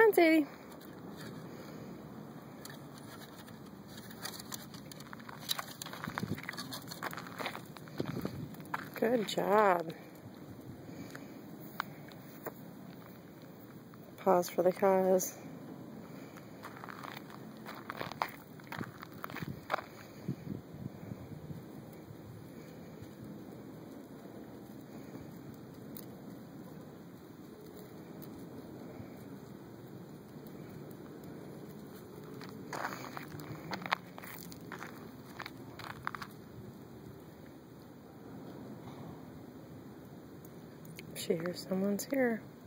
on, Sadie. Good job. Pause for the cause. She hears someone's here.